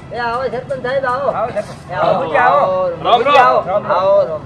એ આવો સરપંચ સાહેબ આવો. આવો સરપંચ. આવો રામ રામ. આવો.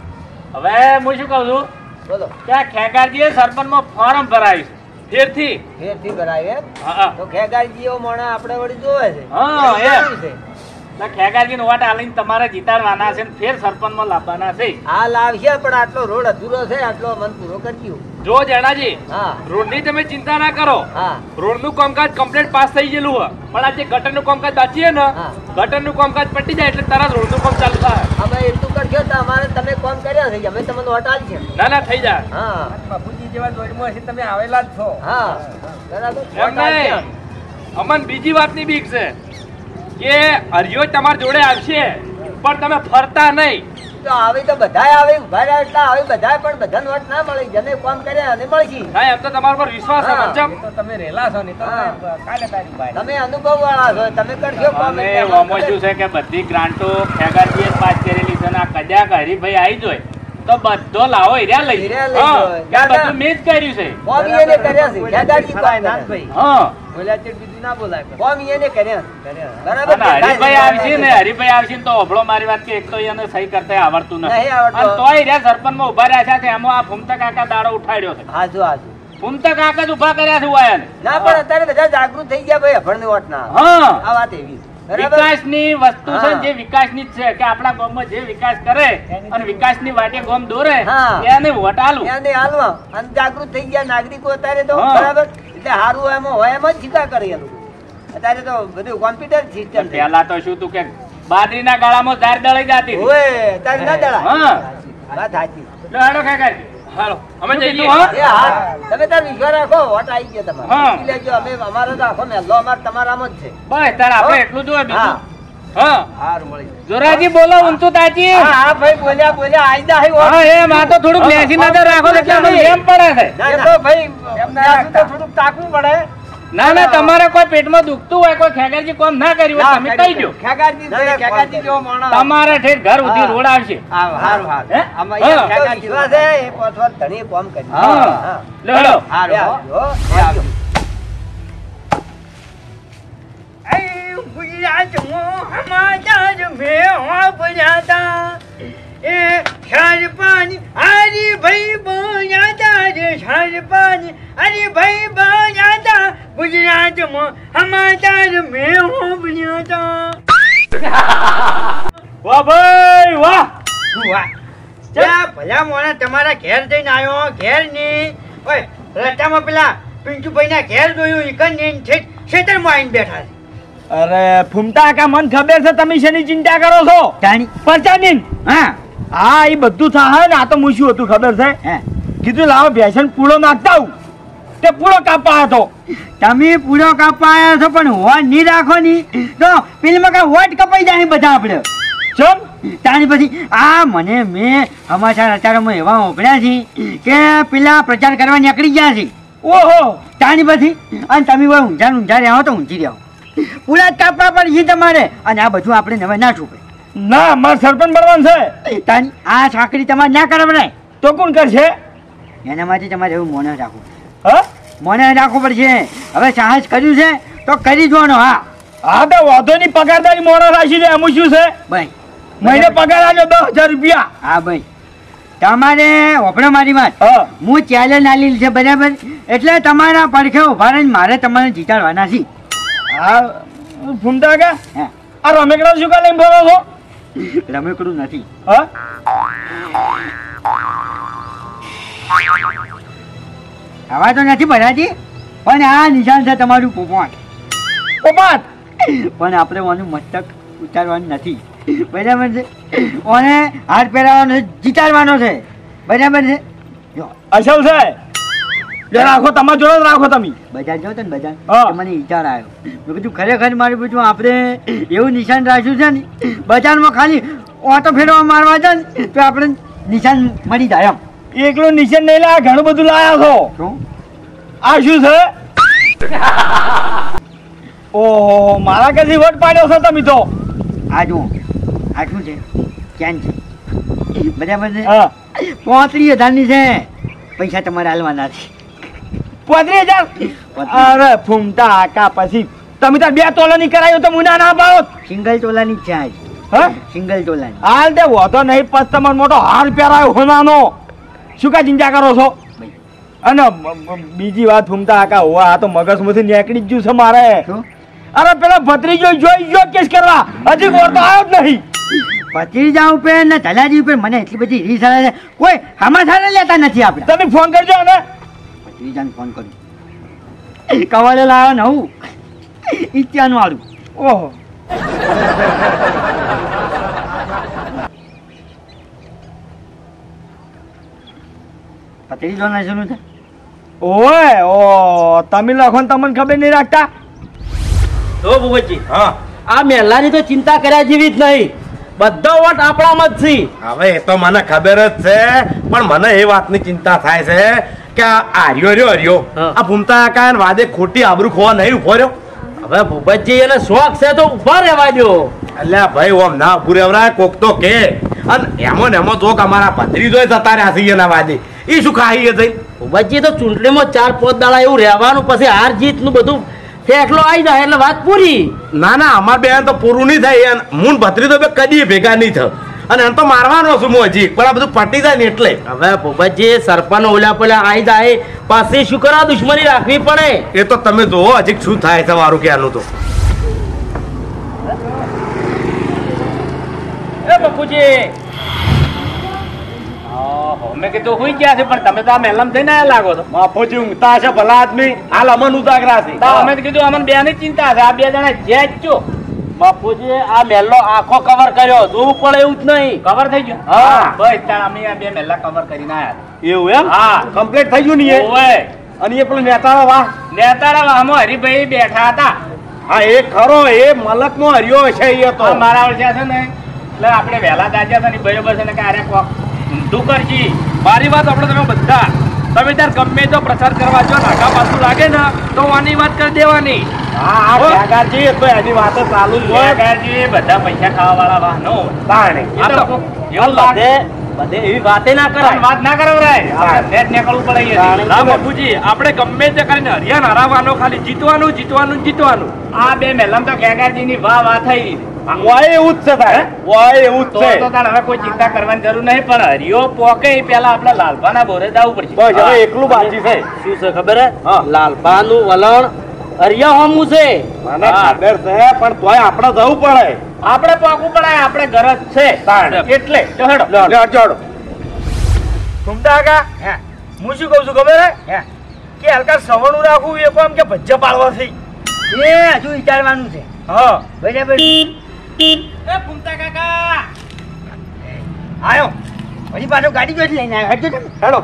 હવે હું શું કહું છું બોલો. ત્યાં ખેગારજીએ સરપંચમાં ફોર્મ ભરાયું છે ફેરથી. ફેરથી ભરાય એમ? હા તો ખેગારજીઓ મોણા આપણે વળી જોવે છે. હા, એ એમ. કેવું છે? ખેગારજી વોટ આલીને તમારે જીતાડવાના છે ને ફેર સરપંચમાં લાવવાના છે. આ લાવશે પણ આટલો રોડ અધૂરો છે, આટલો મન પૂરો કરજો. જો જેણાજી હા રોડની તમે ચિંતા ના કરો. હા રોડનું કામકાજ કમ્પ્લીટ પાસ થઈ ગયેલું હોય પણ આ જે ગટરનું કામકાજ બાકી છે ને હા. ગટરનું કામકાજ પટી જાય એટલે તરત રોડનું કામ ચાલુ થાય. અમે એટલું કરશો તો અમારે તમે કોમ કર્યા છે અમે તમને વોટ આલશે. ના ના થઈ જાય. હા બાપુજી જેવા દોડમાં હશે તમે આવેલા જ છો. હા બરાબર. એમ નહીં. અમન બીજી વાતની બીક છે કે હરિયો તમારી જોડે આવશે પણ તમે ફરતા નહીં. તો આવી તો બધાય આવે ઉભા રહ્યા એટલે આવી બધાય પણ બધાને વોટ ના મળે. જેને કોમ કર્યા અને મળશે. હા એમ તો તમારા પર વિશ્વાસ છે હા. પંચમ. એ તો તમે રેલા છો ને તો હા. કાલે તારીખ ભાઈ. તમે અનુભવ વાળા છો, તમે કરશો કોમ અને એટલે ઓમો શું છે કે બધી ગ્રાન્ટો ખેગારજીએ જ પાસ કરેલી છે ને આ કદાચ હરીભાઈ આવી જોય તો બધો લાવો હીરા લઈ હીરા લઈ હા, જાય. કે આ બધું મેં જ કર્યું છે. કોમ એને કર્યા છે. ખેગારજી કોમ કર્યા છે. હા બોલ્યા છે બીજું ના બોલાય. કોમ એને કર્યા છે. બરાબર. અને હરીભાઈ આવશે ને હરીભાઈ આવશે ને તો ઓભળો મારી વાત કે એક તો એને સહી કરતા આવડતું નથી નહીં આવડતું. અને તોય રહ્યા સરપંચમાં ઉભા રહ્યા છે એમાં આ ફૂમતા કાકા દાડો ઉઠાડ્યો છે. હાજુ હાજુ. ફૂમતા કાકા જ ઉભા કર્યા છે વાયાને. ના પણ અત્યારે બધા જાગૃત થઈ ગયા ભાઈ અભણની વોટ ના. હા આ વાત એવી છે. બરાબર. વિકાસની વસ્તુ છે હા. જે વિકાસની જ છે કે આપણા ગામમાં જે વિકાસ કરે અને વિકાસની વાટે ગામ દોરે હા. એને વોટ આલું. એને હાલવા અને જાગૃત થઈ ગયા નાગરિકો અત્યારે તો. હા. બરાબર. એટલે હારું એમાં હોય એમ જ શીખા કરે એ લોકો. અત્યારે તો બધું કોમ્પ્યુટર સિસ્ટમ છે. પેલા તો શું તું કે બાદરીના ગાળામાં ધાર દળાઈ જતી હતી. ઓય તારે ના દળાય. હા. વાત સાચી. લો હેડો કાકાજી. હાલો અમે જઈએ એ હા તમે તાર વિશ્વાસ રાખો વોટ આવી ગયા તમારે. હા. સમજી લેજો અમે અમારો તો આખો મહેલો અમાર તમારામાં જ છે. બસ તાર આપણે હો. એટલું જોઈએ હા. બીજું. હા હારું મળી. જોરાજી બોલો ઊંચું તાજી. હા હા ભાઈ બોલ્યા આઈ જા વોટ. હા એમ આ તો થોડુંક બેસી નજર રાખો એટલે અમને એમ પડે છે. ના તો ભાઈ એમને તો થોડુંક તાકવું પડે. ના ના તમારે કોઈ પેટમાં દુખતું હોય કોઈ ખેગારજી કોમ ના કર્યું હોય તમે કહી દો. ખેગારજી જેવો માણસ. તમારે ઠેઠ ઘર સુધી હા. રોડ આવશે. હારું હારું. હે? આમાં હા. એક ખેગારજી વિશ્વાસ છે એ પોતવત ધણી કોમ કરી. હા. હા. લો હેડો. હારું હો. આવજો. વાહ ભાઈ વાહ. ભલા મોણા તમારા ઘેર જઈને આવ્યો ઘેર ની ઓય રસ્તામાં પેલા પિંટુભાઈ ના ઘેર જોયું ઈકન ને ખેતરમાં આવીને બેઠા છે. અરે ફૂમતા કા મન ખબર છે તમે શેની ચિંતા કરો છો પરચાની. હા હા એ બધું થાય ને આ તો હું શું હતું ખબર છે કીધું લાવો ભેસન પૂળો નાખતા આવું તે પૂળો કાપવા હતો. તમે પૂરો કાપવા આવ્યા છો પણ હોવા નહીં રાખો ની તો પેલીમાં કા વોટ કપાઈ જાય બધા આપણે. ચમ તારી પછી આ મને મેં સમાચાર અચારોમાં એવા ઓગળ્યા છે કે પેલા પ્રચાર કરવા નીકળી ગયા છે. ઓહો તારી પછી અને તમે કોઈ ઊંઝા રહ્યા હો તો ઊંઝી રહ્યા પૂરા જ કાપવા પડશે તમારે અને આ બધું આપણે નવે ના છૂપે. ના મારે સરપંચ બનવાનું છે. તારી આ સાંકળી તમારે ના કરવડાય તો કોણ કરશે? એના માટે તમારે એવું મોને રાખવું હા મોને રાખવું પડશે. હવે સાહસ કર્યું છે તો કરી જોવાનો. હા હા તો વાંધો નહીં પગારદારી મોડો રાખી દે એમ શું છે ભાઈ મહિને પગાર આલ્યો 10,000 રૂપિયા. હા ભાઈ તમારે ઓપડો મારી વાત હા હું ચેલેન્જ આલેલી છે બરાબર એટલે તમારા પડખે ઉભા રહીને મારે તમારે જીતાડવાના છે. હા ફૂમતા કા હા આ રમેકડા શું કા લઈને ફરો છો? રમેકડું નથી. હા હવા તો નથી ભરાતી પણ આ નિશાન છે તમારું પોપટ. પોપટ પણ આપણે ઓનું મસ્તક ઉતારવાનું નથી બરાબર છે. ઓને હાથ પહેરાવાનો છે, જીતાડવાનો છે બરાબર છે. જો અસલ છે જે રાખો તમારા જોડે જ રાખો તમે. બજાર જાઓ તો ને બજાર હા. તો મને વિચાર આવ્યો મેં કીધું ખરેખર મારું બધું આપણે એવું નિશાન રાખ્યું છે ને બજારમાં ખાલી ઓટો ફેરવા મારવા છે ને તો આપણે નિશાન મળી જાય એમ. એકલું નિશાન નહીં લાયા ઘણું બધું લાયા છો. શું આ શું છે? ઓહો મારા કદી વટ પાડ્યો છો તમે તો. આ જુઓ આ શું છે કેન છે બરાબર છે. હા 35,000 છે પૈસા તમારે હાલવાના છે. 35,000. અરે ફૂમતા આકા પછી તમે તાર 2 તોલાની કરાયો તો મુના ના પાડો. સિંગલ તોલાની છે આજ. હા સિંગલ તોલાની. હાલ તે હોતો નહીં પછી તમારો મોટો હાર પહેરાયો હોનાનો. શું કા ચિંતા કરો છો? અને બીજી વાત ફૂમતા કાકા હોવા આ તો મગજમાંથી નીકળી જ ગયું છે મારે. શું? અરે પેલા ભત્રીજો જોઈ જો કેસ કરવા હજી કોર તો આવ્યો જ નહીં. ભત્રીજા ઉપર ને ધલાજી ઉપર મને એટલી બધી રીસ આવે છે, કોઈ સમાધાન લેતા નથી આપણે. તમે ફોન કરજો ને. ભત્રીજાને ફોન કરું. કવાલે લાવો નવું ઈચ્છાનું વાળું. ઓહો ભત્રીજો ને શું છે? ઓય ઓ તમે લખો ને તમને ખબર નહીં રાખતા. જો ભૂપતજી, હા આ મહેલાની તો ચિંતા કર્યા જેવી જ નહીં. બધો વોટ આપણામાં જ છે. હવે એ તો મને ખબર જ છે, પણ મને એ વાતની ચિંતા થાય છે કે આ હર્યો હા. આ ભૂમતા કાકા વાદે ખોટી આબરૂ ખોવા નહીં ઉભો રહ્યો. હવે ભૂપતજી એને શોખ છે તો ઉભા રહેવા દો. અલ્યા ભાઈ ઓમ ના ઉભું રહેવરાય, કોક તો કે. અને એમાં ને એમાં જોક અમારા ભત્રીજો જતા રહ્યા છે એના વાદે. એ શું ખાઈએ જઈ? ભૂપતજી તો ચૂંટણીમાં 4-5 દાડા એવું રહેવાનું, પછી હાર જીત નું બધું ફેસલો આવી જાય એટલે વાત પૂરી. ના ના અમાર બે તો પૂરું નહીં થાય. મૂન ભત્રીજો બે કદી ભેગા નહીં થાય. અને એમ તો મારવાનો છું હું હજી, પણ આ બધું પટી જાય ને એટલે. હવે ભૂપતજી સરપંચ ઓલા પેલા આવી જાય પછી શું કરવા દુશ્મની રાખવી પડે. એ તો તમે જોવો હજી શું થાય છે મારું ક્યાંનું તો. એ બકુજી મેં કીધું હુઈ ગયા છે પણ તમે તો આ મહેલામાં જઈને આયા લાગો છો. બાપુજી ઊંઘતા છે ભલા આદમી, હાલ અમન ઉદાગરા છે. અમે તો કીધું અમને બે ની ચિંતા છે, આ 2 જણા જે જ છો. બાપુજી આ મહેલો આખો કવર કર્યો, જોવું પડે એવું જ નહીં. કવર થઈ ગયો? હા. બસ તાર અમે આ 2 મહેલા કવર કરીને આયા. એવું એમ? હા. કમ્પ્લીટ થઈ ગયું ને એ? ઓય અને એ પેલો નેતાળો વાહ. નેતાળા વાહમાં હરિભાઈ બેઠા હતા. હા એ ખરો, એ મલક નો હરિયો છે એ તો. આ મારા ઓળખ્યા છે ને એટલે આપણે વહેલા દાજ્યા હતા ને બરોબર છે ને કે આરે કોક ઊંધું કરજી. મારી વાત આપણે તમે બધા તમે ત્યારે ગમે તો પ્રચાર કરવા જો નાકા પાછું લાગે ને તો આની વાત કરી દેવાની. હા હા ત્યાગાજી તો એની વાતો ચાલુ જ હોય. કાકાજી બધા પૈસા ખાવા વાળા વાહનો તાણે. આ તો એવું લાગે બધે એવી વાતે ના કરાય. વાત ના કરાવરાય. આપણે નેટ નીકળવું પડે અહીંયા. ના બાપુજી આપણે ગમે તે કરીને હરિયાણ હરાવવાનો, ખાલી જીતવાનું જીતવાનું જીતવાનું. આ 2 મહેલામ તો કાકાજીની વાહ થઈ. વાય એવું જ છે ભાઈ, વાય એવું જ તો છે. તો તાણ હવે કોઈ ચિંતા કરવાની જરૂર નહીં, પણ હરિયો પોકે એ પહેલા આપણા લાલભાના બોરે જવું પડશે. બસ હવે એકલું બાકી છે. શું છે ખબર હે? હા. લાલબાનું વલણ હરિયા હોમું છે. મને ખબર છે પણ તોય આપણે જવું પડે. આપણે પોકવું પડે, આપણે ગરજ છે તાણ. એટલે જો હેડો. લ્યો, જોડો. ઘૂમતા કાકા, હું શું કહું છું ખબર હે? કે હલકા સવણું રાખવું એ કોમ કે ભજ્જા પાડવા થઈ. એ હજુ વિચારવાનું છે. હા બરાબર. એ ઘૂમતા કાકા આયો હજી પાછો ગાડી જોઈ લઈને આવ્યો. હટજો તમે. હેડો.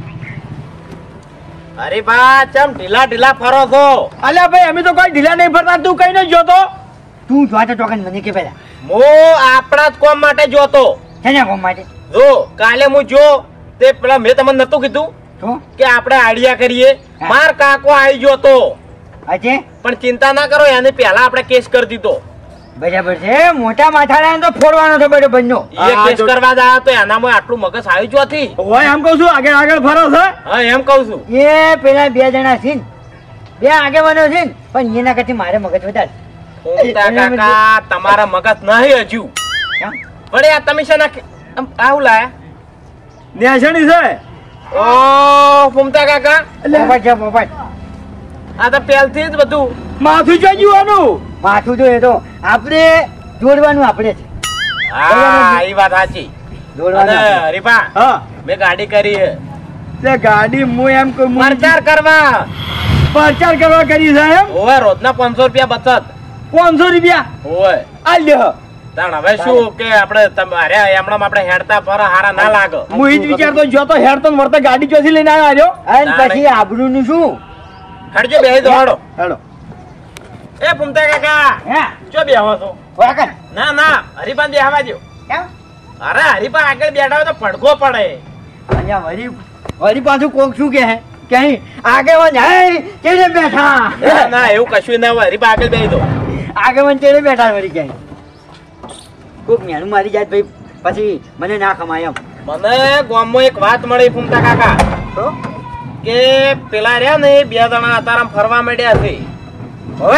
અરે બા ચમ ઢીલા ઢીલા ફરો છો? અલ્યા ભાઈ અમે તો કોઈ ઢીલા નહીં ફરતા, તું કઈ નહીં જોતો. તું જોવા તો ટોકન મને કે પેલા હું આપણા જ કોમ માટે જોતો. શેના કામ માટે? જો કાલે હું જો તે પેલા મેં તમને નતું કીધું શું કે આપણે આઈડિયા કરીએ. હા. માર કાકો આવી ગયો તો, અજે પણ ચિંતા ના કરો, એને પહેલા આપણે કેસ કરી દીધો. બરાબર છે. મોટા માથાડાને તો ફોડવાનો છે બરાબર નો. એ કેસ કરવા જાય તો એનામાં આટલું મગજ આવી જોથી. હોય એમ કહું છું આગળ આગળ ફરો છે. હા એમ કહું છું. એ પેલા 2 જણા છે ને, 2 આગેવાનો છે ને, પણ એના કરતી મારે મગજ વધારે. ફૂમતા કાકા તમારા મગજ નહીં હજુ. કેમ? પણ આ તમે છે ને આવું લાયા. ન્યાસણી છે. ઓ ફૂમતા કાકા પોપટ છે પોપટ. આ તો પહેલથી જ બધું માથું જોઈ જવાનું. માથું તો એ તો આપણે જોડવાનું આપણે છે. હા એ વાત સાચી. જોડવાનું અને આપણે. હરીફા હા મેં ગાડી કરી છે. તે ગાડી હું એમ કહું પ્રચાર કરવા. પ્રચાર કરવા કરી છે એમ. ઓવે રોજના 500 રૂપિયા બચત. 500 રૂપિયા ઓવે આ લ્યો. તાણ હવે શું કે આપણે તમારે એમણામ આપણે હેડતા પર હારા ના લાગે. હું ઈ જ વિચારતો જો તો હેડ તો મળતા ગાડી ચોથી લઈને આવ્યો. અને પછી આબરૂનું શું? હેડજો બેહી દો હેડો. હેડો. એ ફૂમતા કાકા હે જો બેહો છો? વાકન ના ના હરીફાને બેહવા દો. કેમ? અરે હરીફા આગળ બેઠા હોય તો પડઘો પડે. અહીંયા વળી વળી પાછું કોક શું કહે કે આગેવાન હે ચેડે બેઠા. ના ના એવું કશું ના હોય. હરીફા આગળ બેહી દો. આગેવાન ચેડે બેઠા વળી ક્યાંય કોક મેણું મારી જાય ભાઈ પછી મને ના ખમાય એમ. મને ગામમાં એક વાત મળી ફૂમતા કાકા તો કે પેલા રહ્યા ને 2 જણા અતારામ ફરવા માંડ્યા છે. હવે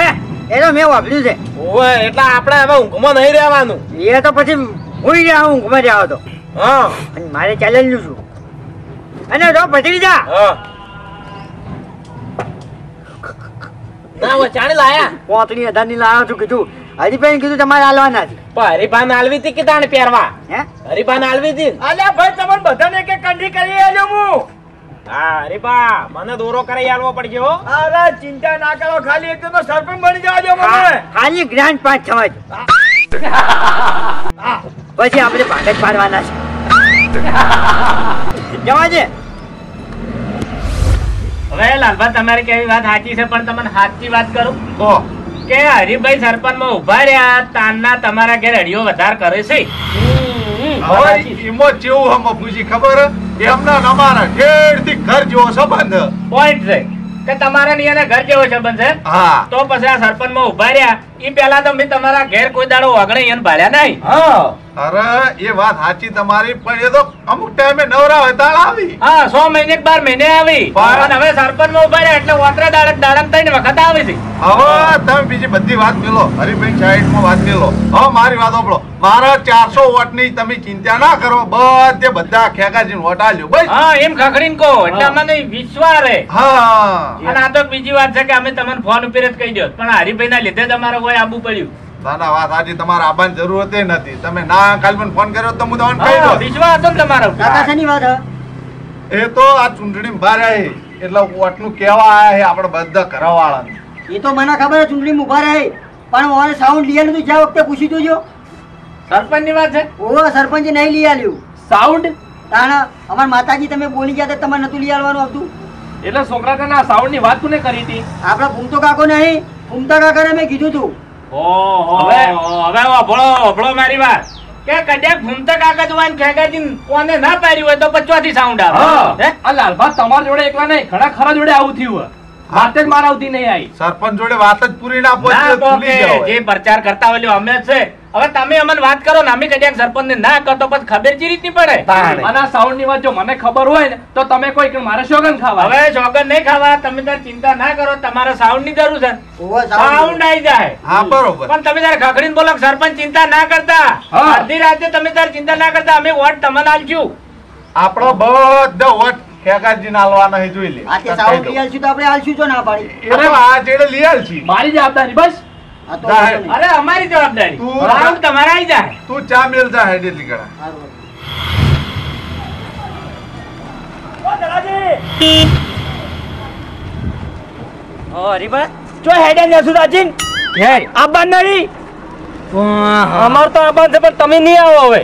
એ તો મેં વાપર્યું છે. ઓય એટલે આપણે હવે ઊંઘમાં નહીં રહેવાનું. એ તો પછી હુઈ રહ્યા હું ઊંઘમાં જાવ તો. હા અને મારે ચાલેલું છું. અને જો ભત્રીજા હા ના ઓ ચાણે લાયા 35,000 ની લાવ્યો છું કીધું. હરીભાઈ કીધું તમારે હાલવાના છે. પણ હરીભાન આલવી હતી કે તાણે પહેરવા હે હરીભાન આલવી હતી. અલ્યા ભાઈ તમને બધાને એક એક કંઠી કરી આલ્યો હું. હા હરીભા મને દોરો કરી આલવો પડશે હો. અરે ચિંતા ના કરો, ખાલી એક તો સરપંચ બની જવા દો મને. ખાલી ગ્રાન્ડ 5-6 પછી આપણે ભાગત પાડવાના છે. જવા દે. હવે લાલભા તમારી કેવી વાત સાચી છે, પણ તમને સાચી વાત કરું તો કે હરિભાઈ સરપંચ માં ઉભા રહ્યા તાનના તમારા ઘેર અડીઓ વધાર કરે છે. હવે એમાં જેવું હમ પૂછી ખબર એમના અમારા ઠેરથી ઘર જેવો સંબંધ. પોઈન્ટ છે કે તમારા ની એના ઘર જેવો સંબંધ છે. હા તો પછી આ સરપંચ માં ઉભા રહ્યા ઈ પેલા તો મેં તમારા ઘેર કોઈ દાડો વગડે એને ભાડ્યા નહીં. હા અરે એ વાત સાચી તમારી, પણ એ તો અમુક ટાઈમે નવરા હોય તાળ આવી. હા 6 મહિને કે 12 મહિને આવી. પણ પણ હવે સરપંચ માં ઉભા રહ્યા એટલે ઓતરા દાડમ 3 વખત આવે છે. હવે તમે બીજી બધી વાત મેલો, હરિભાઈ સાઈડમાં વાત મેલો. હવે મારી વાત સાંભળો, મારા 400 વોટની તમે ચિંતા ના કરો, બધે બધા ખેગાજીને વોટ આલ્યો બસ. હા એમ ખખડીને કહો એટલે અમને વિશ્વાસ રહે. હા અને આ તો બીજી વાત છે કે અમે તમને ફોન ઉપર જ કહી દો, પણ હરિભાઈ ના લીધે તમારે કોઈ આબુ પડ્યું. ના ના વાત સાચી, તમારે આવવાની જરૂરત નથી. તમે ના કાલ મને ફોન કર્યો તો હું તમને કહી હા, દઉં. વિશ્વાસ હતો ને તમારા ઉપર. કાકા શેની વાત હે? એ તો આ ચૂંટણી બહાર આવી એટલે વોટનું કહેવા આયા છે આપણે બધા ઘરવાળાને. એ તો મને ખબર છે ચૂંટણી ઉભા રહે, પણ મારે સાઉન્ડ લઈ આલ્યું જ્યાં વખતે પૂછી જોજો. સરપંચ ની વાત છે. ઓ સરપંચે નહીં લઈ આલ્યું. સાઉન્ડ તાણ અમાર માતાજી તમે બોલી ગયા હતા તમારે નતું લઈ આલવાનું આવતું. એટલે છોકરા તને સાઉન્ડ ની વાત કોને કરી હતી? આપડા ભૂમતો કાકો નહીં, ભૂમતા કાકાને મેં કીધું તું. હવે અભળો મારી વાત કે કદાચ ભૂમતા કાકા જોવાને ખેગાજી કોને ના પાડ્યું હોય તો પચવાથી સાઉન્ડ આવે. હે? આ લાલભા તમારા જોડે એકલા નહીં, ઘણા ખરા જોડે આવું થયું. વાત જ મારા આવતી નહીં આવી. સરપંચ જોડે વાત જ પૂરી ના ના પહોંચી તો ભૂલી કે જાઓ. જે પ્રચાર કરતા હોય અમે જ છે. હવે તમે અમને વાત કરો ને અમે કદાચ સરપંચ ને ના કરતો પછી ખબર ચી રીતની પડે. તાણે. અને આ સાઉન્ડ ની વાત જો મને ખબર હોય ને તો તમે કોઈ કે મારે શોગન ખાવા. હવે શોગન નહીં ખાવા, તમે તાર ચિંતા ના કરો, તમારે સાઉન્ડ ની જરૂર છે. ઓવે સાઉન્ડ આવી જાય. હા બરોબર. પણ તમે તારે ખખડીને બોલો કે સરપંચ ચિંતા ના કરતા. હા. અડધી રાતે તમે તાર ચિંતા ના કરતા, અમે વોટ તમને આલશું. આપણો બધા વોટ ખેગાજી ના આલવાના છે, જોઈ લે. આ તે સાઉન્ડ લઈ આલશું તો આપણે આલશું જો ના પાડી. એ તો આ જેડે લઈ આલ છે. મારી જવાબદારી બસ. આ તો જાય. વાંધો નહીં. અરે અમારી જવાબદારી. તું- સાઉન્ડ તમારે આવી જાય. તું ચા મેલ જા હેડે લીકડા. સારું. જો હેડે નેસુ દાજીન ઘેર. આબાન નહીં. હા. અમાર તો આબાન છે પણ તમે નહીં આવો હવે.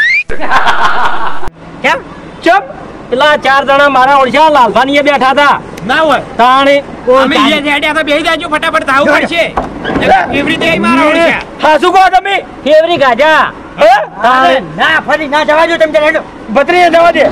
કેમ? ચપ પેલા 4 જણા મારા ઓળખ્યા લાલભાની બેઠા હતા. ના હોય તાણી અમે જે રેડિયા તો બેહી જાજો, ફટાફટ થાવું પડશે. કેવી રીતે અહીં મારા ઓળખ્યા? હા શું કહો તમે? ફેવરી ગાજા હે? અરે તાણી ના ફરી ના જવા દો તમે તારે હેડો. બત્રીએ જવા દે.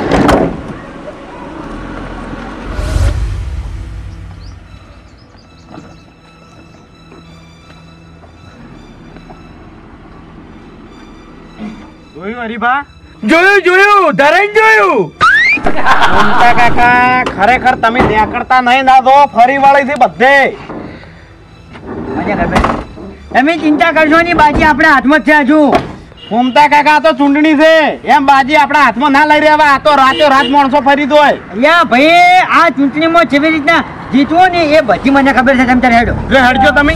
જોયું હરીભા? જોયું ધરાઈ જોયું. મમતા કાકા ખરેખર તમે નેકળતા નહીં ના દો, ફરી વાળી થી બધે. મને ખબર. તમે ચિંતા કરશો નહીં, બાજી આપણા હાથમાં જ છે હજુ. મમતા કાકા આ તો ચૂંટણી છે એમ બાજી આપણા હાથમાં ના લઈ રહ્યા. આ તો રાતો રાત માણસો ફરી દોય. અલ્યા ભાઈ આ ચૂંટણીમાં જેવી રીતના જીતવો ને એ બધી મને ખબર છે. તમે તારે હેડો. જો હેડજો તમે.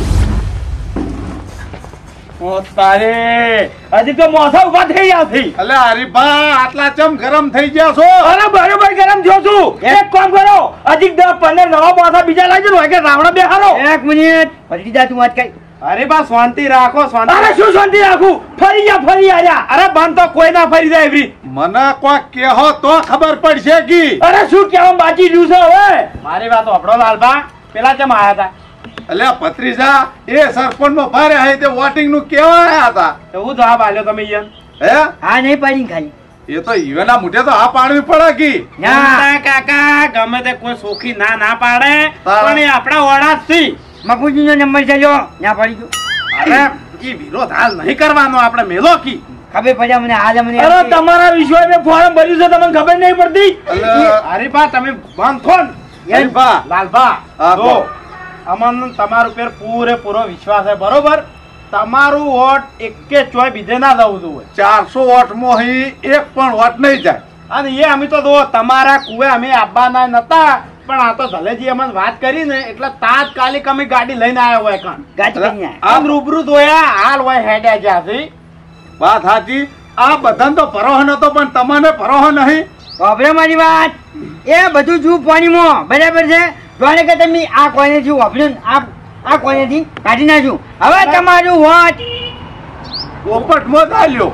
ઓ તારે હજી તો મોસા ઉભા થઈ ગયા છે. અલે હરીભા આટલા ચમ ગરમ થઈ ગયા છો? અરે બરોબર ગરમ થયો છું. એક કામ કરો, હજી 10-15 નવા મોસા બીજા લાવજો ને કે રાવણા બેહારો. એક મિનિટ ફરી જા તું વાત કઈ. અરે બા શાંતિ રાખો, અરે શાંતિ. શું શાંતિ રાખું? ફરી આયા. અરે બંધ તો કોઈ ના ફરી જાય એવી. મને કોઈ કહો તો ખબર પડશે કી. અરે શું કહેવા બાકી રહ્યું છે હવે? મારી વાત સાંભળો લાલબા, પેલા કેમ આયા હતા? અલ્યા ભત્રીજા એ સરપંચ નો ભારે હે તે વોટિંગ નું કેવા આયા હતા એવું જવાબ આલ્યો તમે ઈયન? હે? હા નહીં પાડી ખાલી. એ તો ઈવેના મુઠે તો આ પાડવી પડે કી. મમતા કાકા ગમે તે કોઈ સોખી ના પાડે, પણ એ આપણા ઓળા જ છે. મકુજીનો નંબર છે લ્યો. ના પાડી દો. અરે ઈ વિરોધ હાલ નહીં કરવાનો, આપણે મેલો કી. ખબર પડ્યા મને હાલ મને. અરે તમારા વિશ્વાસ મેં ફોરમ ભર્યું છે તમને ખબર નહીં પડતી? અલે હરીભા તમે બંધ થો ને. હરીભા લાલભા હા, જો કહો. અમને તમારા ઉપર પૂરેપૂરો વિશ્વાસ છે, બરોબર? તમારું વોટ એકે ચોય બીજે ના જવું જોઈએ. 400 વોટમાં અહીં એક પણ વોટ નહીં જાય. અને એ અમે તો જો તમારા કુએ અમે આવવાના નતા, પણ આ તો ધલેજી અમને વાત કરી ને એટલે તાત્કાલિક અમે ગાડી લઈને આવ્યા હોય કાં ગાડી લઈને આયા. આમ રૂબરૂ જોયા હાલ હોય હેડ્યા જ્યાંથી. વાત સાચી. આ બધાને તો ભરોહો નતો, પણ તમને ભરોહો નહીં. વાપરે મારી વાત, એ બધું જુ પાણીમાં, બરાબર છે? જોડે કે તમે આ કોઈનેથી વાપર્યું ને આ કોઈનેથી કાઢી નાખ્યું. હવે તમારું વોટ પોપટમાં ચાલ્યો.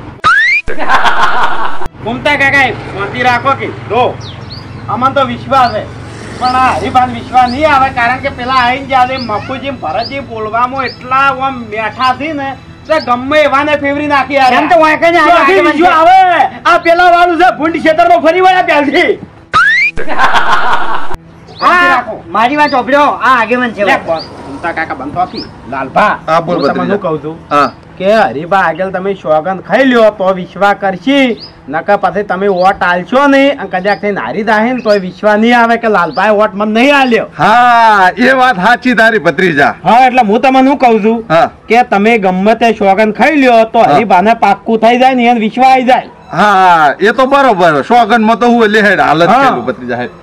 ઘૂમતા કાકા શાંતિ રાખો કે જો અમને તો વિશ્વાસ છે, પણ આ હરિભાન વિશ્વાસ નહીં આવે, કારણ કે પેલા આવીને જ્યારે મફુજી ભરતજી બોલવામાં એટલા આમ બેઠા થી ને તો ગમે એવાને ફેવરી નાખી યાર. એમ તો વાંકે ને જો આખી વિશ્વાસ આવે આ પેલા વાળું છે ભૂંડ ક્ષેત્રમાં ફરી વળ્યા ત્યારથી. મારી વાત વાપર્યો, આ આગેવાન છે. ઘૂમતા કાકા બનતો આપી લાલભા. હા, બોલ હું તમને ભત્રીજા. શું કહું છું હા, કે હરીબા આગળ તમે સોગંદ ખાઈ લ્યો તો વિશ્વાસ કરશી, નકર પછી તમે વોટ આલશો નહીં અને કદાચ થઈને હારી દાહે ને તો વિશ્વાસ નહીં આવે કે લાલભાઈ વોટ મને નહીં આલ્યો. હા, એ વાત સાચી તારી ભત્રીજા. હા, એટલે હું તમને શું કહું છું હા કે તમે ગમે તે સોગંદ ખાઈ લ્યો તો હા. હરીબાને પાક્કું થઈ જાય ને એને વિશ્વાસ આવી જાય. હા, એ તો બરોબર. સોગંદમાં તો હું લેહેડ હાલત હા. કેલું ભત્રીજા હે.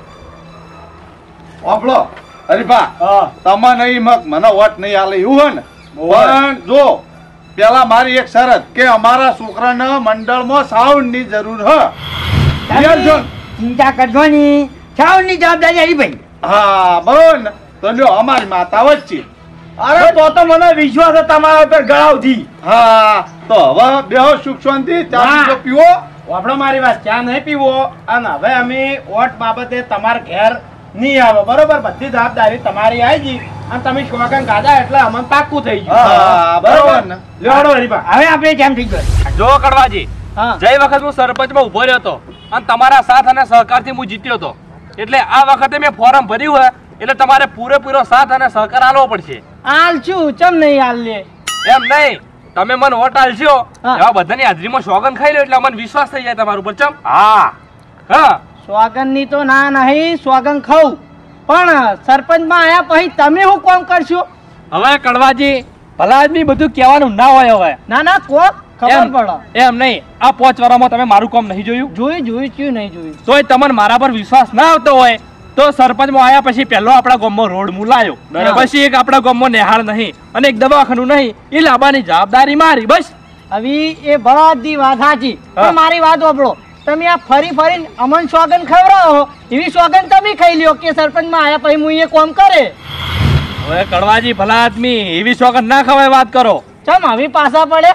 ઓપલો હરીભા, હા. તમને ઈ મત મને વોટ નહીં આલે એવું હે ને? પણ જો પેલા મારી એક શરત કે અમારા છોકરાના મંડળમાં સાઉન્ડ ની જરૂર હ. તમે ચિંતા કરશો ની, છાવની જવાબદારી હરીભાઈ. હા, બોન તો લ્યો અમારી માતા વચ્ચે. અરે તો મને વિશ્વાસ છે તમારા ઉપર ગળાવથી. હા, તો હવે બેહો સુખ શાંતિ, ચા હા. પીજો પીવો. આપણો મારી વાત ચા નહીં પીવો, અને હવે અમે વોટ બાબતે તમારા ઘેર નહીં આવે, બરોબર? બધી જવાબદારી તમારી આવી ગઈ અને તમે સોગંદ ગાધા એટલે અમને પાક્કું થઈ ગયું. હા, બરોબર ને? લ્યો હાલો હરીબા. હવે આપણે કેમ થઈ ગયો? જો કડવાજી, હા. જય વખત હું સરપંચમાં ઉભો રહ્યો હતો અને તમારા સાથ અને સહકારથી હું જીત્યો હતો, એટલે આ વખતે મેં ફોર્મ ભર્યું હોય એટલે તમારે પૂરેપૂરો સાથ અને સહકાર આલવો પડશે. આલશું, ચમ નહીં આલ લે. એમ નહીં, તમે મને વોટ આલશો હા. એવા બધાની હાજરીમાં સોગંદ ખાઈ લો એટલે અમને વિશ્વાસ થઈ જાય તમારા ઉપર. ચમ હા હા સ્વાગન ની તો ના નહીં, સ્વાગન ખાઉં, પણ સરપંચ માં આયા પછી તમે શું કામ કરશો? હવે કડવાજી, ભલા આદમી બધું કહેવાનું ના હોય. હવે ના ના કોક ખબર પડે. એમ નહીં, આ 5 વર્ષમાં તમે મારું કામ નહીં જોયું, જોયું ક્યું નહીં જોયું? તોય તમને મારા પર વિશ્વાસ ના આવતો હોય તો સરપંચમાં આયા પછી પહેલો આપણા ગામમાં રોડ મુલાયો, બરાબર. પછી એક આપણા ગામમાં નેહાળ નહીં અને એક દવાખાનું નહીં, એ લાવવાની જવાબદારી મારી. બસ હવે એ બધી વાત સાચી, હા. પણ મારી વાત વાપરો. તમે આ ફરી ફરીને અમન સ્વાગન ખવડાવો, એવી સ્વાગન તમે ખાઈ લ્યો કે સરપંચ માં આયા પછી હું એ કામ કરે. હવે કડવાજી, ભલા આદમી એવી સોગંદ ના ખવાય વાત કરો. ચમ હવે પાછા પડે?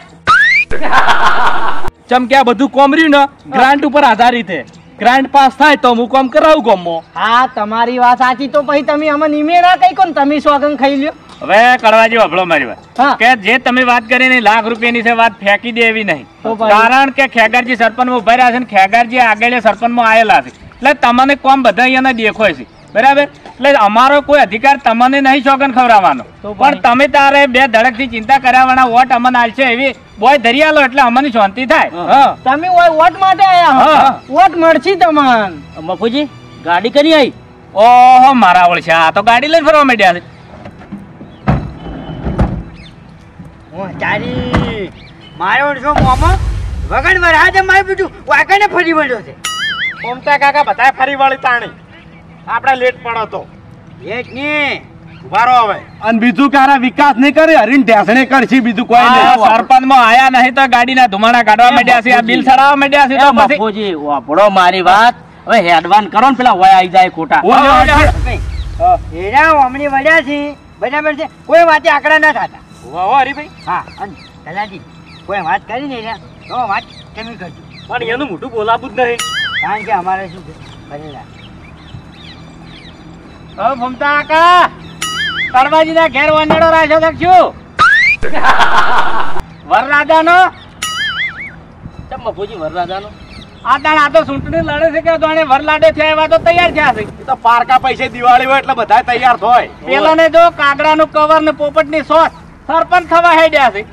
ચમ કે આ બધું કોમ રહ્યું ને ગ્રાન્ટ ઉપર આધારિત છે. ગ્રાન્ટ પાસ થાય તો હું કામ કરાવું ગામમાં. હા, તમારી વાત સાચી, તો પછી તમે અમને ઈમે ના કહી કોને તમે સ્વાગન ખાઈ લ્યો. હવે કડવાજી વાપરો મારી વાત, હા. કે જે તમે વાત કરી ને લાખ રૂપિયાની છે વાત ફેંકી દે એવી નહીં. તો ભાઈ. કારણ કે ખેગારજી સરપંચમાં ઉભા રહ્યા છે ને ખેગારજી આગળ સરપંચમાં આવેલા છે, એટલે તમને કોમ બધા અહીંયાના દેખાય છે, બરાબર? એટલે અમારો કોઈ અધિકાર તમને નહીં સોગન ખવડાવવાનો, તો ભાઈ. પણ તમે તારે બે ધડકથી ચિંતા કર્યાવાના વોટ અમને આલશે એવી બોય ધરી આલો એટલે અમને શાંતિ થાય. હા તમે ઓય વોટ માટે આયા હા. હો. વોટ મળશે તમને. મફુજી ગાડી કરી આવી? ઓહો મારા ઓળશે, આ તો ગાડી લઈને ફરવા માંડ્યા છે. તારી મારો શું મોમાં વગણ વરાજે મારે બીજું વાકને ફરી વળ્યો છે. ઓમતા કાકા બધા ફરી વળી તાણી આપણે લેટ પડો તો એક ની ઉભારો હવે. અને બીજું કે આના વિકાસ નહીં કરે, હરીને ઢેસણે કરશે, બીજું કોઈ નહીં. સરપંચમાં આયા નહીં તો ગાડીના ધુમાડા કાઢવા માંડ્યા છે, આ બિલ ચડાવવા માંડ્યા છે, તો પછી મફુજી વાપરો મારી વાત, હવે હેડવાન કરો ને પેલા વય આવી જાય ખોટા. એના હમણી વળ્યા છે, બરાબર છે? કોઈ વાતે આંકડા ના થતા. વાહ હરીભાઈ, હા, અને કલાજી કોઈ વાત કરી ને રહ્યા તો વાત તમે કરજો, પણ એનું મોઢું બોલાવું જ નહીં. કારણ કે અમારે શું છે ભરેલા. હવે ભમતા કાકા કડવાજીના ઘેર વંડળો રાખ્યો તો શું વરરાજાનો? ચમ મફુજી વરરાજાનો? આ દાણ આ તો ચૂંટણી લડે છે કે જાણે વરલાડે થયા એવા તો તૈયાર થયા છે. તો પારકા પૈસે દિવાળી હોય એટલે બધા તૈયાર થાય. પેલાને જો કાગડાનું કવર ને પોપટની સોસ સરપંચ થવા હેડ્યા છે.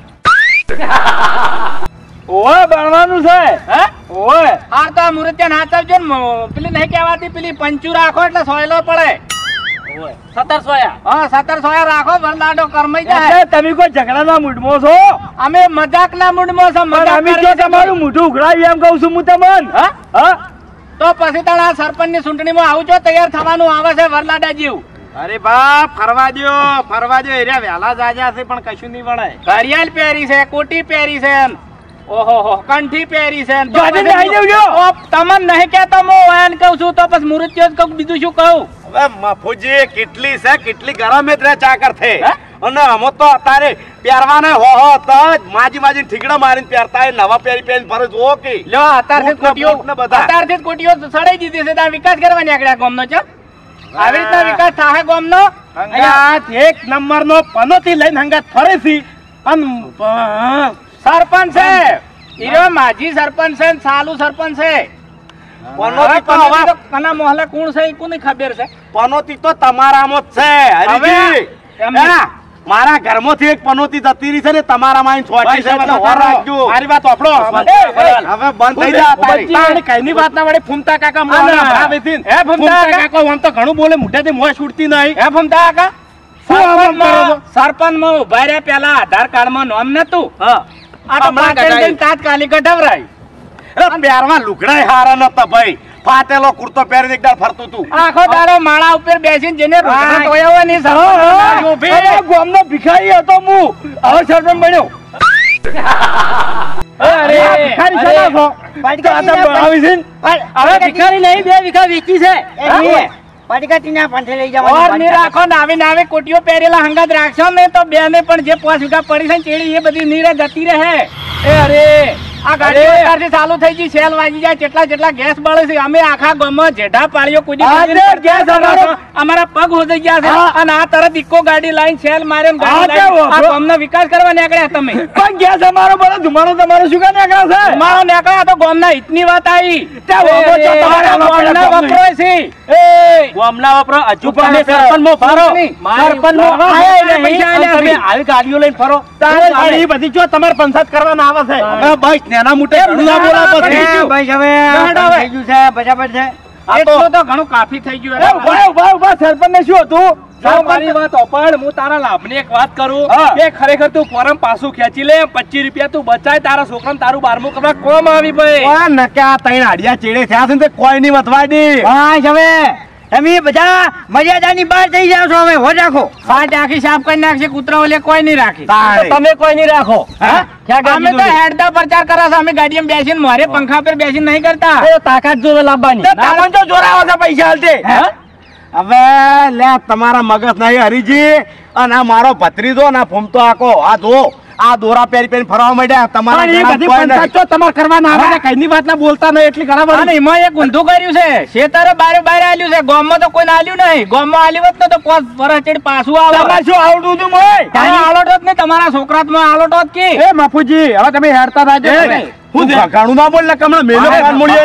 ઓય બનવાનું છે. હે? ઓય હાર તો આ મુરત્યાને હાચવજો ને, પેલી નહીં કહેવાતી પેલી પંચુ રાખો એટલે સોયલો પડે. હા 1700 રાખો વરલાડો કરમાઈ જાય એટલે તમે કોઈ ઝઘડાના મૂડમાં છો? અમે મજાકના મૂડમાં છે પણ અમે જો તમારું મોઢું ઉઘરાવ્યું એમ કહું છું હું તમને. હા? તો પછી તારા સરપંચની ચૂંટણીમાં આવજો તૈયાર થવાનું આવે છે વરલાડા જેવું. અરે બાપ ફરવા દ્યો એરિયા વહેલા જાજા છે પણ કશું નહીં વળે. ઘડિયાળ પહેરી છે કોટી પહેરી છે ઓહો કંઠી પહેરી છે તો આજે નહીં દેવજો. તમને નહીં કહેતો હું એમ કહું છું તો પછી મુરત્યો જ કહું બીજું શું કહું. હવે મફુજી કેટલી છે કેટલી ગરમે જ રે ચાકર થે અને અમો તો અત્યારે પહેરવાને હો તો માજી ઠીકડા મારીને પહેરતા એ નવા પહેરીને ફરે જુઓ કે લ્યો અત્યારથી બૂટ ને કોટીઓ બધા. અત્યારથી જ કોટીઓ સડાઈ દીધી છે તાર વિકાસ કરવા નીકળ્યા ગામનો છે આવી રીતના વિકાસ થાય ગામનો. હંગાત એક નંબરનો પનોતી લઈને હંગાત ફરે છે પણ સરપંચ છે ઈરો માજી સરપંચ છે ને સાલુ સરપંચ છે. પનોતી તો હવે કના મોહલ્લા કોણ છે એ કોને ખબર છે. પનોતી તો તમારામાં જ છે હરીજી. એમ હા, મારા ઘરમાંથી એક પનોતી જતી રહી છે ને તમારામાં આઈને છોટી છે એટલે હોર રાખજો. મારી વાત સાંભળો. હવે બંધ થઈ જા તારી. કઈની વાત ના વડે ફૂમતા કાકા મોના ભાવે છે ને. હે ફૂમતા કાકા આમ તો ઘણું બોલે મોઢેથી મોં છૂટતી નહીં. હે ફમતા કાકા શું આમ કરો છો? સરપંચમાં ઉભા રહ્યા પેલા આધાર કાર્ડમાં નામ નતું આ તો હમણાં પાટણ કઢાઈ. જઈને તાત્કાલિક કઢાવરાય. અરે પહેરવા લુગડાય હારા નતા ભાઈ. ફાટેલો કુર્તો પહેરીને એકદમ ફરતું તું. આખો દાડો માળા ઉપર બેસીને જેને રોટલા ટોયાવાની સરપંચ ઊભી. અરે ગામનો ભિખારી હતો હું હવે સરપંચ બન્યો. અરે ભિખારી છે ના છો? તો આ તો આવી છે ને. હવે ભિખારી નહીં 2 વીઘા વેચી છે પટકાટીના પાંઠે લઈ ઓર જવાનું ની રાખો નાવી નાવી કોટીઓ પહેરેલા હંગાત રાખશો ને તો બે ને પણ જે 5 વીઘા પડી છે ને ચેડી એ બધી નીરે જતી રહે. એ અરે આ ગાડી અત્યારથી ચાલુ થઈ ગઈ સેલ વાગી જાય જેટલા ગેસ બળે છે અમે આખા ગામમાં જેઢા પાળીઓ કૂદી ગેસ અમારા પગ હોઈ ગયા છે અને આ તરત ઇકો ગાડી લાઈન સેલ મારે ગાડી લાઈન આ ગામનો વિકાસ કરવા નીકળ્યા તમે. પણ ગેસ અમારો બધો ધુમાડો તમારો શું કામ નીકળે છે? તમારો નીકળ્યા તો ગામના હિતની વાત આવી. ત્યાં વાપરો છો, તમારા ગામના વપરાય છે. એ ગામના વપરો હજુ પણ તમે સરપંચમાં ફરો. સરપંચમાં આયા નહીં. તમે આવી ગાડીઓ લઈને ફરો. તારે ગાડી બધી જો તમારે પંચાયત કરવાના આવે છે. હવે બસ નાના મોટે ઘણું ના બોલા પછી. ભાઈ હવે થઈ ગયું છે બરાબર છે. એટલું તો ઘણું કાફી થઈ ગયું. ઉભા સરપંચ શું હતું? મારી વાત ઓપડ હું તારા લાભની એક વાત કરું હા. કે ખરેખર તું ફોરમ પાછું ખેંચી લે 25 રૂપિયા તું બચાય તારા છોકરાને તારું 12મું કરવા કોમ આવી ભાઈ. ઓય નકા તૈણ હાડિયા ચેડે થયા છે ને તે કોઈ નહીં વતવાડી. બસ હવે તમે બધા મર્યાદાની બહાર થઈ જાવ છો હવે હો રાખો. ફાટ આખી સાફ કરી નાખશે કૂતરાઓ લે કોઈ નહીં રાખી. તારે. તમે કોઈ નહીં રાખો. હા? અમે તો હેડતા પ્રચાર કરે છે અમે ગાડીમાં બેસીને મારે પંખા પર બેસીને નહીં કરતા. એ તાકાત જોવે લાવવાની. તમને જો જોરાવો છે પૈસા હાલતે. હવે લે તમારા મગજ નહીં હરીજી અને આ મારો ભત્રીજો ને આ ફૂમતો આકો આ જો આ દોરા પહેરી ફરવા માંડ્યા તમારા પણ એ ઘણા બધી કોઈ નહીં. પંચાયત તમારે કરવાના આવે ને કઈની વાત ના બોલતા નહીં એટલી ઘણા અને એમાં એક ઊંધું કર્યું છે શેતરે બારે આલ્યું છે ગામમાં તો કોઈને આલ્યું નહીં. ગામમાં આલ્યું હોત ને તો 5 વર્ષ ચેડ પાછું આવે. તમારે શું આવડું હતું મોય? તમે આલોટો જ ને તમારા છોકરામાં આલોટો જ કે એ મફુજી હવે તમે હેરતા થાજો. એ, હું ઘણું ના બોલ ને કમળા મેલો કાન મૂળીએ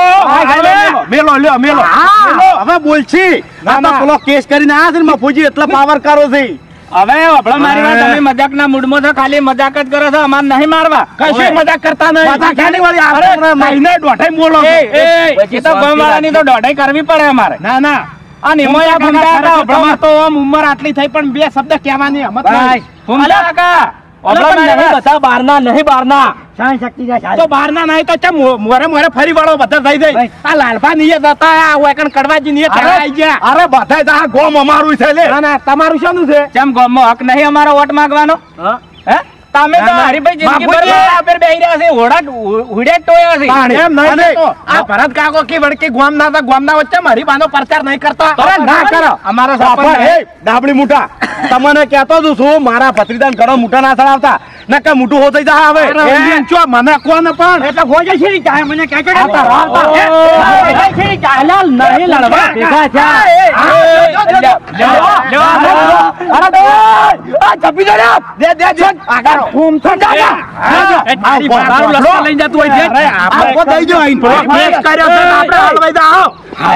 નહીં. મેલો લ્યો મેલો હવે બોલછી ના, ના. પેલો કેસ કરીને આ છે ને મફુજી એટલા પાવર કરો છે. હવે હમણાં મારી વાત તમે મજાકના મૂડમાં છો ખાલી મજાક જ કરો છો અમારે નહીં મારવા. કશું મજાક કરતા નહીં. મજાક ક્યાંની વાળી? અરે, આપણે મહિને દોઢાઈ બોલો છો. એ તો ગામવાળાની તો દોઢાઈ કરવી પડે અમારે. ના ના અને એમાં આ ફૂમતા કાકા તમારે તો આમ ઉંમર આટલી થઈ પણ બે શબ્દ કહેવાની હિંમત નહીં. ફૂમતા કાકા અલા, પણ નહીં બધા બહારના નહીં બહારના. શાન શક્તિ જાય તો બહારના નહીં તો ચમ મોરે ફરી વાળો બધા થઈ જાય. આ લાલભા નિયત હતા આ વેકન કડવાજી નિયત આવી ગયા. અરે બધા જ આ ગોમ અમારું છે લે. ના ના તમારું શાનું છે? કેમ ગામમાં હક નહીં અમારો વોટ માંગવાનો? હે તમે તો હરીભાઈ જિંદગી ભર મારા ઉપર બેહી રહ્યા છે હુડે ટોયા છે. એમ નહીં અને તો આ ભરત કાકો કે વડકે ગામ ના હતા ગામના વચ્ચે મારી બાનો પ્રચાર નહીં કરતા. અરે ના કરો. અમારો બાપા, સરપંચ એ ડાબડી મુઠા તમને કહેતો જ છું મારા ભત્રીદાન ઘણો મુઠા ના ચડાવતા નકા મોટું હો થઈ જાય હવે. અરે, ઊંધિયું ચો મને કોને પણ એટલે ખોજે છે ને ચાહે મને કહેજો ને. આતા રાતા. હાલાલ નહીં લડવા ભેગા અરે દે આ ચપી દે રે. દે આગળ ફૂમ થા જા. તારું લશ્કર લઈને જતું હોય છે. આપો દઈ દો આઈન કેસ કર્યો છે ને આપણે હલવાઈ જાઓ.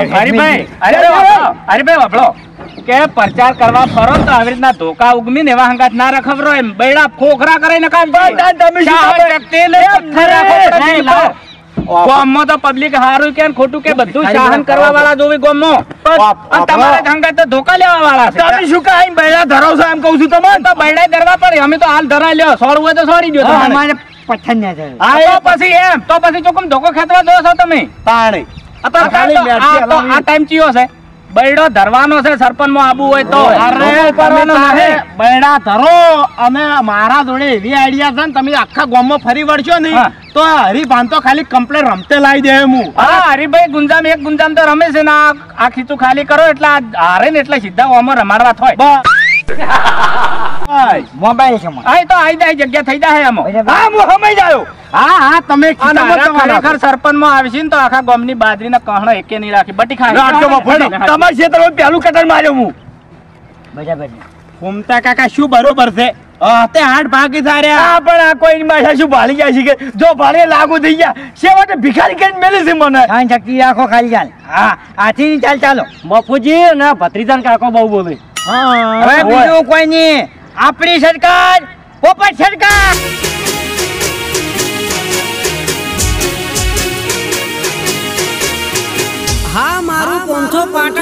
હરીભાઈ વાપડો કે પ્રચાર કરવા ફરો તો આવી રીતના ધોકા ઉગમી ને એવા હંગાત ના રખવરો એમ બૈડા ખોખરા કરે ને કામ ગામમાં તો પબ્લિક હારું કે ખોટું કે બધું સહન કરવા વાળા જોવી ગામમાં અને તમારા ધંગા તો ધોકા લેવા વાળા છે. તમે શું કાંઈ બૈડા ધરાવ છો એમ કહું છું તમે? તો બૈડા ધરવા પડે. અમે તો હાલ ધરા લ્યો, સોડવું હોય તો સોડી દો તમારે. અમારે પઠન ના થાય. હા, તો પછી એમ તો પછી ચોકમ ધોકો ખેતવા દો છો તમે? તાણે આ ટાઈમ ચિયો છે બૈડો ધરવાનો છે. સરપંચ માં આબુ હોય તો બૈડા ધરો અને મારા જોડે એવી આઈડિયા છે ને તમે આખા ગામમાં ફરી વળશો ને તો હરીભાન તો ખાલી કમ્પ્લેટ રમતે લાવી દે હું. હા, હરીભાઈ ગુંજામ એક ગુંજામ તો રમે છે ને આ ખીચું ખાલી કરો એટલે આ હારે ને એટલે સીધા ઓમાં રમાડવા થાય. મોબાઈલ છે મારો. હા, તો આઈ જાય જગ્યા થઈ જાય આમાં. હા, હું સમય જાયો. હા તમે ખરેખર સરપંચ માં આવશે ને તો આખા ગામની બાજરીના કહણો એકે નહીં રાખી બટી તમારા ક્ષેત્રમાં પહેલું કટર માર્યો હું. બરાબર. ફૂમતા કાકા શું બરોબર છે તે 8 ભાગી સાર્યા. આ પણ આ કોઈ માથા શું ભાળી ગયા છે કે જો ભાળે લાગુ થઈ ગયા છેવટે ભિખારી કરીને મેલી છે મને. કાન શક્તિ રાખો ખાલી ચાલ. હા, આથી ની ચાલ ચાલો. બાપુજી ના ભત્રીજાન કાકો બહુ બોલે. હવે બીજું કોઈ નહીં. આપણી સરકાર, પોપટ સરકાર. હા, મારું 500 પાટણ